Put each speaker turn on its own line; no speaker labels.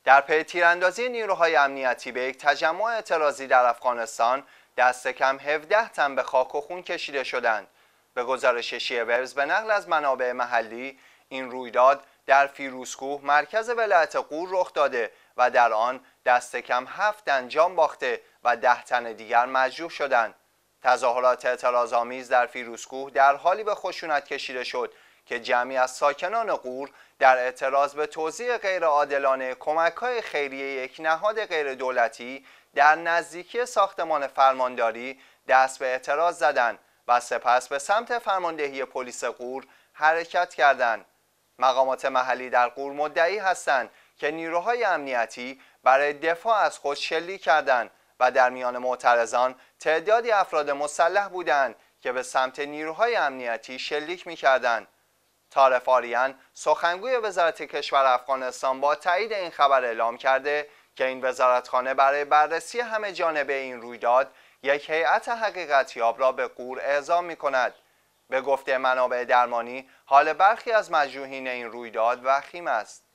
در پی تیراندازی نیروهای امنیتی به یک تجمع اعتراضی در افغانستان دست کم 17 تن به خاک و خون کشیده شدند. به گزارش شیعه به نقل از منابع محلی، این رویداد در فیروزکوه مرکز ولایت غور رخ داده و در آن دست کم 7 تن جان باخته و 10 تن دیگر مجروح شدند. تظاهرات اعتراض‌آمیز در فیروزکوه در حالی به خشونت کشیده شد که جمعی از ساکنان غور در اعتراض به توزیع غیرعادلانه کمک‌های خیریه یک نهاد غیردولتی در نزدیکی ساختمان فرمانداری دست به اعتراض زدند و سپس به سمت فرماندهی پلیس غور حرکت کردند. مقامات محلی در غور مدعی هستند که نیروهای امنیتی برای دفاع از خود شلیک کردند و در میان معترضان تعدادی افراد مسلح بودند که به سمت نیروهای امنیتی شلیک می‌کردند. طارق آریان سخنگوی وزارت کشور افغانستان با تایید این خبر اعلام کرده که این وزارتخانه برای بررسی همه جانبه این رویداد یک هیئت حقیقتیاب را به غور اعزام می‌کند. به گفته منابع درمانی حال برخی از مجروحین این رویداد وخیم است.